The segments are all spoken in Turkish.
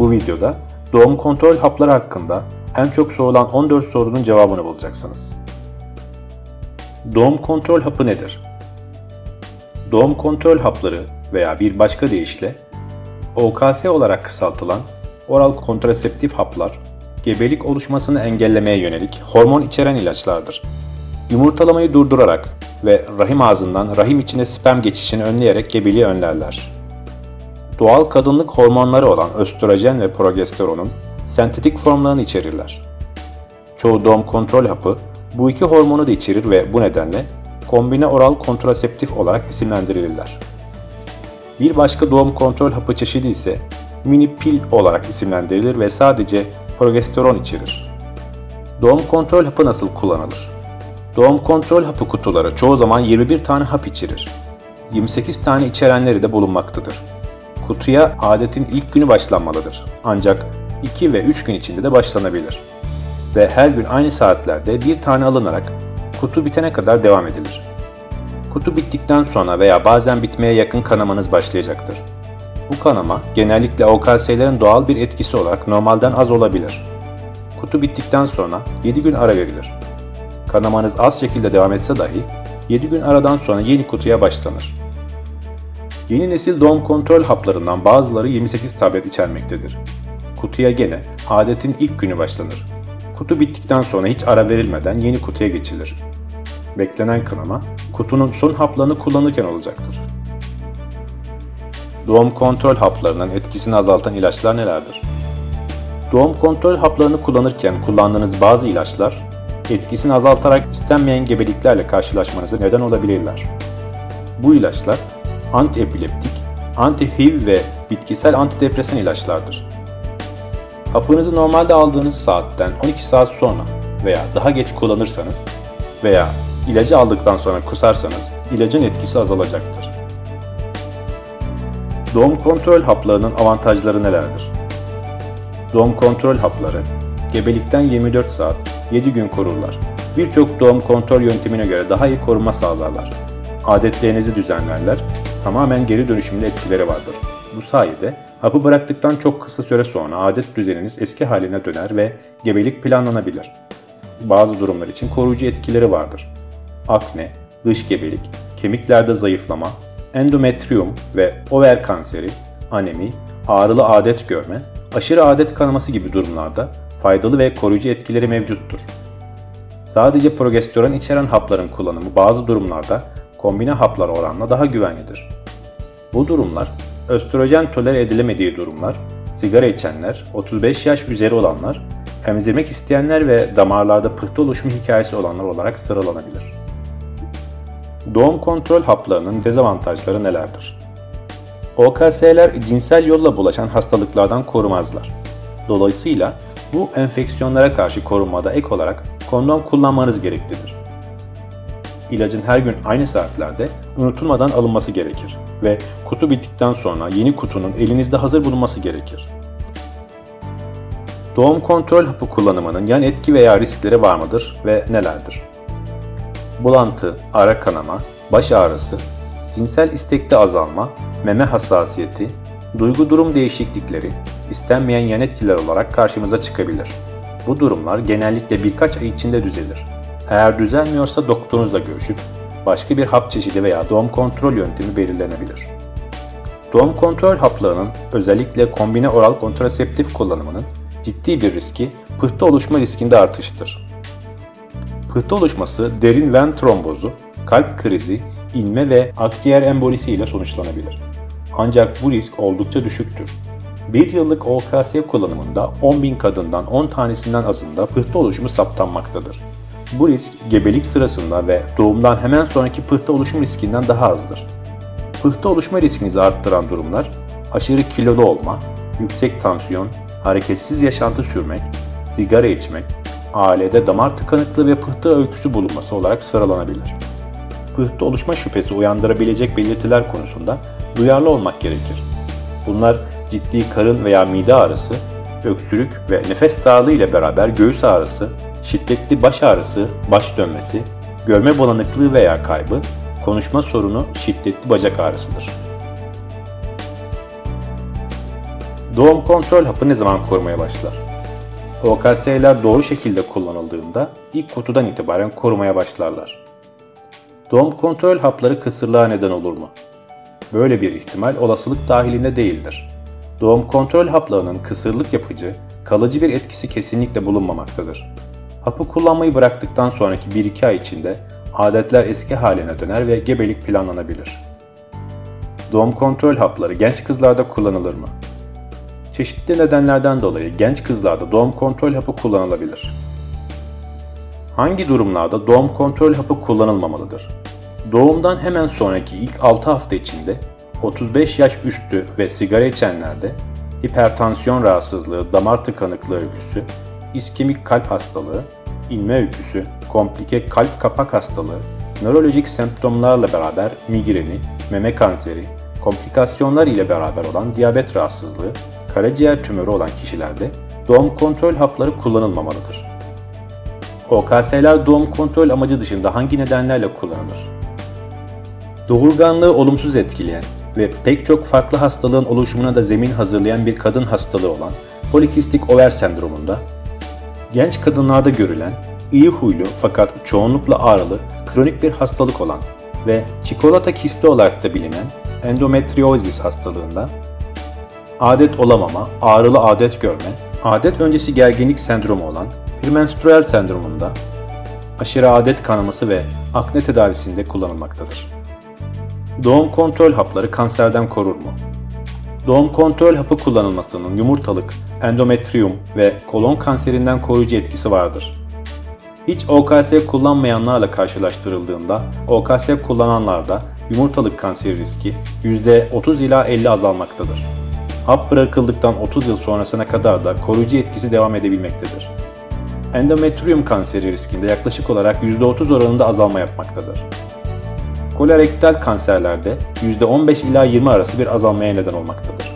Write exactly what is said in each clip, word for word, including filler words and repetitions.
Bu videoda doğum kontrol hapları hakkında en çok sorulan on dört sorunun cevabını bulacaksınız. Doğum kontrol hapı nedir? Doğum kontrol hapları veya bir başka deyişle O K S olarak kısaltılan oral kontraseptif haplar, gebelik oluşmasını engellemeye yönelik hormon içeren ilaçlardır. Yumurtalamayı durdurarak ve rahim ağzından rahim içine sperm geçişini önleyerek gebeliği önlerler. Doğal kadınlık hormonları olan östrojen ve progesteronun sentetik formlarını içerirler. Çoğu doğum kontrol hapı bu iki hormonu da içerir ve bu nedenle kombine oral kontraseptif olarak isimlendirilirler. Bir başka doğum kontrol hapı çeşidi ise mini pil olarak isimlendirilir ve sadece progesteron içerir. Doğum kontrol hapı nasıl kullanılır? Doğum kontrol hapı kutuları çoğu zaman yirmi bir tane hap içerir. yirmi sekiz tane içerenleri de bulunmaktadır. Kutuya adetin ilk günü başlanmalıdır. Ancak iki ve üç gün içinde de başlanabilir. Ve her gün aynı saatlerde bir tane alınarak kutu bitene kadar devam edilir. Kutu bittikten sonra veya bazen bitmeye yakın kanamanız başlayacaktır. Bu kanama genellikle O K S'lerin doğal bir etkisi olarak normalden az olabilir. Kutu bittikten sonra yedi gün ara verilir. Kanamanız az şekilde devam etse dahi yedi gün aradan sonra yeni kutuya başlanır. Yeni nesil doğum kontrol haplarından bazıları yirmi sekiz tablet içermektedir. Kutuya gene adetin ilk günü başlanır. Kutu bittikten sonra hiç ara verilmeden yeni kutuya geçilir. Beklenen kanama kutunun son haplarını kullanırken olacaktır. Doğum kontrol haplarının etkisini azaltan ilaçlar nelerdir? Doğum kontrol haplarını kullanırken kullandığınız bazı ilaçlar etkisini azaltarak istenmeyen gebeliklerle karşılaşmanıza neden olabilirler. Bu ilaçlar antiepileptik, anti-H I V ve bitkisel antidepresan ilaçlardır. Hapınızı normalde aldığınız saatten on iki saat sonra veya daha geç kullanırsanız veya ilacı aldıktan sonra kusarsanız ilacın etkisi azalacaktır. Doğum kontrol haplarının avantajları nelerdir? Doğum kontrol hapları gebelikten yirmi dört saat, yedi gün korurlar. Birçok doğum kontrol yöntemine göre daha iyi korunma sağlarlar. Adetlerinizi düzenlerler, tamamen geri dönüşümlü etkileri vardır. Bu sayede hapı bıraktıktan çok kısa süre sonra adet düzeniniz eski haline döner ve gebelik planlanabilir. Bazı durumlar için koruyucu etkileri vardır. Akne, dış gebelik, kemiklerde zayıflama, endometriyum ve over kanseri, anemi, ağrılı adet görme, aşırı adet kanaması gibi durumlarda faydalı ve koruyucu etkileri mevcuttur. Sadece progesteron içeren hapların kullanımı bazı durumlarda kombine haplar oranla daha güvenlidir. Bu durumlar, östrojen tolere edilemediği durumlar, sigara içenler, otuz beş yaş üzeri olanlar, emzirmek isteyenler ve damarlarda pıhtı oluşumu hikayesi olanlar olarak sıralanabilir. Doğum kontrol haplarının dezavantajları nelerdir? O K S'ler cinsel yolla bulaşan hastalıklardan korumazlar. Dolayısıyla bu enfeksiyonlara karşı korunmada ek olarak kondom kullanmanız gereklidir. İlacın her gün aynı saatlerde unutulmadan alınması gerekir ve kutu bittikten sonra yeni kutunun elinizde hazır bulunması gerekir. Doğum kontrol hapı kullanımının yan etki veya riskleri var mıdır ve nelerdir? Bulantı, ara kanama, baş ağrısı, cinsel istekte azalma, meme hassasiyeti, duygu durum değişiklikleri, istenmeyen yan etkiler olarak karşımıza çıkabilir. Bu durumlar genellikle birkaç ay içinde düzelir. Eğer düzelmiyorsa doktorunuzla görüşüp başka bir hap çeşidi veya doğum kontrol yöntemi belirlenebilir. Doğum kontrol haplarının özellikle kombine oral kontraseptif kullanımının ciddi bir riski pıhtı oluşma riskinde artıştır. Pıhtı oluşması derin ven trombozu, kalp krizi, inme ve akciğer embolisi ile sonuçlanabilir. Ancak bu risk oldukça düşüktür. Bir yıllık O K S kullanımında on bin kadından on tanesinden azında pıhtı oluşumu saptanmaktadır. Bu risk gebelik sırasında ve doğumdan hemen sonraki pıhtı oluşum riskinden daha azdır. Pıhtı oluşma riskinizi arttıran durumlar aşırı kilolu olma, yüksek tansiyon, hareketsiz yaşantı sürmek, sigara içmek, ailede damar tıkanıklığı ve pıhtı öyküsü bulunması olarak sıralanabilir. Pıhtı oluşma şüphesi uyandırabilecek belirtiler konusunda duyarlı olmak gerekir. Bunlar ciddi karın veya mide ağrısı, öksürük ve nefes darlığı ile beraber göğüs ağrısı, şiddetli baş ağrısı, baş dönmesi, görme bulanıklığı veya kaybı, konuşma sorunu, şiddetli bacak ağrısıdır. Doğum kontrol hapı ne zaman korumaya başlar? O K S'ler doğru şekilde kullanıldığında ilk kutudan itibaren korumaya başlarlar. Doğum kontrol hapları kısırlığa neden olur mu? Böyle bir ihtimal olasılık dahilinde değildir. Doğum kontrol haplarının kısırlık yapıcı, kalıcı bir etkisi kesinlikle bulunmamaktadır. Hapı kullanmayı bıraktıktan sonraki bir iki ay içinde adetler eski haline döner ve gebelik planlanabilir. Doğum kontrol hapları genç kızlarda kullanılır mı? Çeşitli nedenlerden dolayı genç kızlarda doğum kontrol hapı kullanılabilir. Hangi durumlarda doğum kontrol hapı kullanılmamalıdır? Doğumdan hemen sonraki ilk altı hafta içinde otuz beş yaş üstü ve sigara içenlerde hipertansiyon rahatsızlığı, damar tıkanıklığı öyküsü, iskemik kalp hastalığı, inme öyküsü, komplike kalp kapak hastalığı, nörolojik semptomlarla beraber migreni, meme kanseri, komplikasyonlar ile beraber olan diyabet rahatsızlığı, karaciğer tümörü olan kişilerde doğum kontrol hapları kullanılmamalıdır. O K S'ler doğum kontrol amacı dışında hangi nedenlerle kullanılır? Doğurganlığı olumsuz etkileyen ve pek çok farklı hastalığın oluşumuna da zemin hazırlayan bir kadın hastalığı olan polikistik over sendromunda, genç kadınlarda görülen, iyi huylu fakat çoğunlukla ağrılı, kronik bir hastalık olan ve çikolata kisti olarak da bilinen endometriozis hastalığında, adet olamama, ağrılı adet görme, adet öncesi gerginlik sendromu olan premenstrüel sendromunda, aşırı adet kanaması ve akne tedavisinde kullanılmaktadır. Doğum kontrol hapları kanserden korur mu? Doğum kontrol hapı kullanılmasının yumurtalık, endometrium ve kolon kanserinden koruyucu etkisi vardır. Hiç O K S kullanmayanlarla karşılaştırıldığında O K S kullananlarda yumurtalık kanseri riski yüzde otuz ila elli azalmaktadır. Hap bırakıldıktan otuz yıl sonrasına kadar da koruyucu etkisi devam edebilmektedir. Endometrium kanseri riskinde yaklaşık olarak yüzde otuz oranında azalma yapmaktadır. Kolorektal kanserlerde yüzde on beş ila yirmi arası bir azalmaya neden olmaktadır.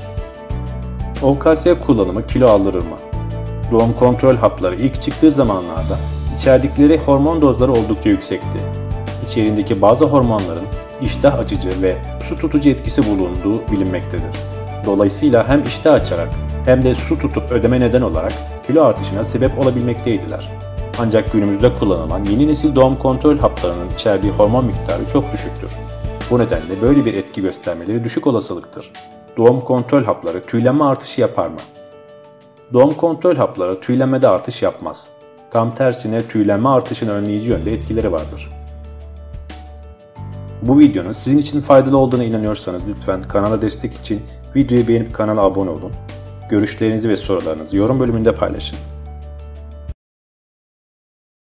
O K S kullanımı kilo aldırır mı? Doğum kontrol hapları ilk çıktığı zamanlarda içerdikleri hormon dozları oldukça yüksekti. İçerindeki bazı hormonların iştah açıcı ve su tutucu etkisi bulunduğu bilinmektedir. Dolayısıyla hem iştah açarak hem de su tutup ödeme neden olarak kilo artışına sebep olabilmekteydiler. Ancak günümüzde kullanılan yeni nesil doğum kontrol haplarının içerdiği hormon miktarı çok düşüktür. Bu nedenle böyle bir etki göstermeleri düşük olasılıktır. Doğum kontrol hapları tüylenme artışı yapar mı? Doğum kontrol hapları tüylenmede artış yapmaz. Tam tersine tüylenme artışını önleyici yönde etkileri vardır. Bu videonun sizin için faydalı olduğuna inanıyorsanız lütfen kanala destek için videoyu beğenip kanala abone olun. Görüşlerinizi ve sorularınızı yorum bölümünde paylaşın.